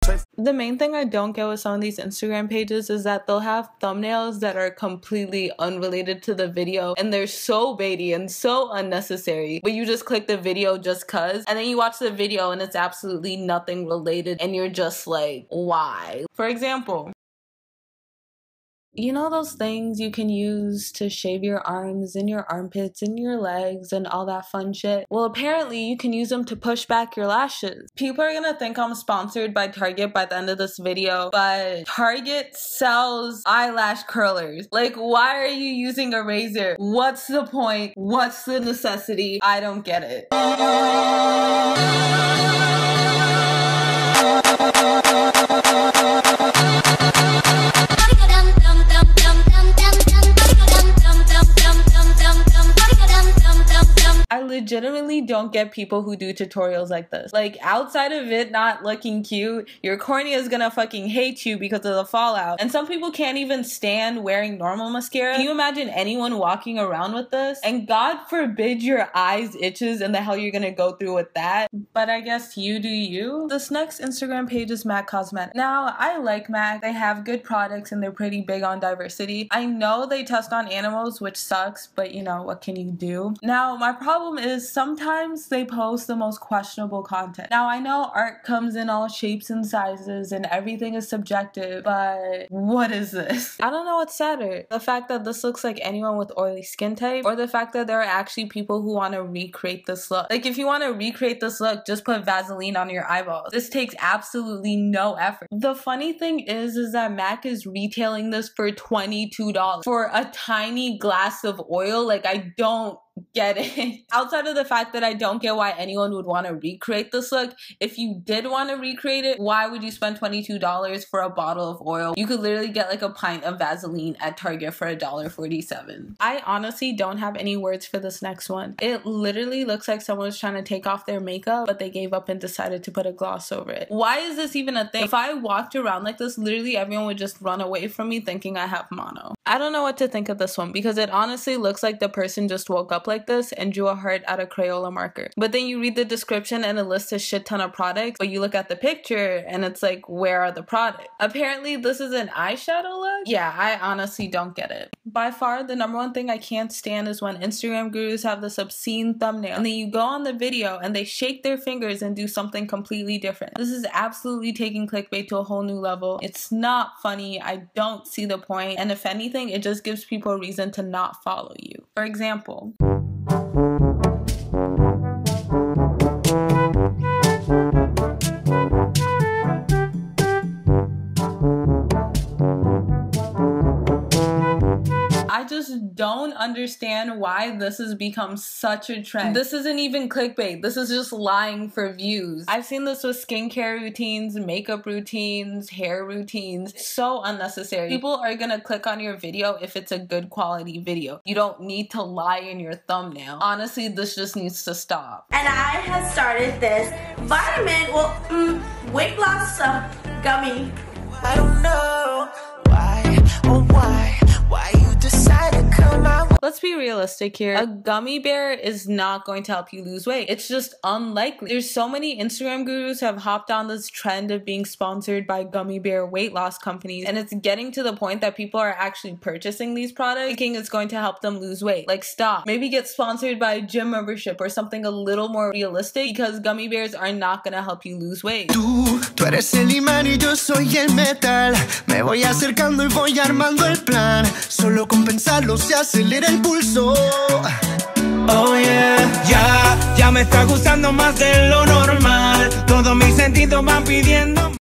The main thing I don't get with some of these Instagram pages is that they'll have thumbnails that are completely unrelated to the video, and they're so baity and so unnecessary, but you just click the video just cuz, and then you watch the video and it's absolutely nothing related and you're just like, why? For example, you know those things you can use to shave your arms and your armpits and your legs and all that fun shit? Well, apparently you can use them to push back your lashes. People are gonna think I'm sponsored by Target by the end of this video, but Target sells eyelash curlers. Like, why are you using a razor? What's the point? What's the necessity? I don't get it. I legitimately don't get people who do tutorials like this. Like, outside of it not looking cute, your cornea is gonna fucking hate you because of the fallout. And some people can't even stand wearing normal mascara. Can you imagine anyone walking around with this? And God forbid your eyes itches and the hell you're gonna go through with that. But I guess you do you. This next Instagram page is MAC Cosmetics. Now, I like MAC. They have good products and they're pretty big on diversity. I know they test on animals, which sucks, but you know, what can you do? Now, my problem is sometimes they post the most questionable content. Now, I know art comes in all shapes and sizes and everything is subjective, but what is this? I don't know what's sadder. The fact that this looks like anyone with oily skin type, or the fact that there are actually people who want to recreate this look. Like, if you want to recreate this look, just put Vaseline on your eyeballs. This takes absolutely no effort. The funny thing is that MAC is retailing this for $22 for a tiny glass of oil. Like, I don't get it. Outside of the fact that I don't get why anyone would want to recreate this look, if you did want to recreate it, why would you spend $22 for a bottle of oil? You could literally get like a pint of Vaseline at Target for $1.47. I honestly don't have any words for this next one. It literally looks like someone was trying to take off their makeup, but they gave up and decided to put a gloss over it. Why is this even a thing? If I walked around like this, literally everyone would just run away from me thinking I have mono. I don't know what to think of this one because it honestly looks like the person just woke up like this and drew a heart out of Crayola marker. But then you read the description and it lists a shit ton of products, but you look at the picture and it's like, where are the products? Apparently this is an eyeshadow look? Yeah, I honestly don't get it. By far, the number one thing I can't stand is when Instagram gurus have this obscene thumbnail and then you go on the video and they shake their fingers and do something completely different. This is absolutely taking clickbait to a whole new level. It's not funny. I don't see the point. And if anything, it just gives people a reason to not follow you. For example, I just don't understand why this has become such a trend. This isn't even clickbait. This is just lying for views. I've seen this with skincare routines, makeup routines, hair routines. It's so unnecessary. People are gonna click on your video if it's a good quality video. You don't need to lie in your thumbnail. Honestly, this just needs to stop. And I have started this weight loss gummy. I don't know why you decide to come out. Let's be realistic here. A gummy bear is not going to help you lose weight. It's just unlikely. There's so many Instagram gurus who have hopped on this trend of being sponsored by gummy bear weight loss companies, and it's getting to the point that people are actually purchasing these products thinking it's going to help them lose weight. Like, stop. Maybe get sponsored by a gym membership or something a little more realistic, because gummy bears are not going to help you lose weight. Tú eres el imán y yo soy el metal. Me voy acercando y voy armando el plan. Solo con pensarlo se acelera el pulso. Oh yeah, ya me está gustando más de lo normal. Todos mis sentidos van pidiendo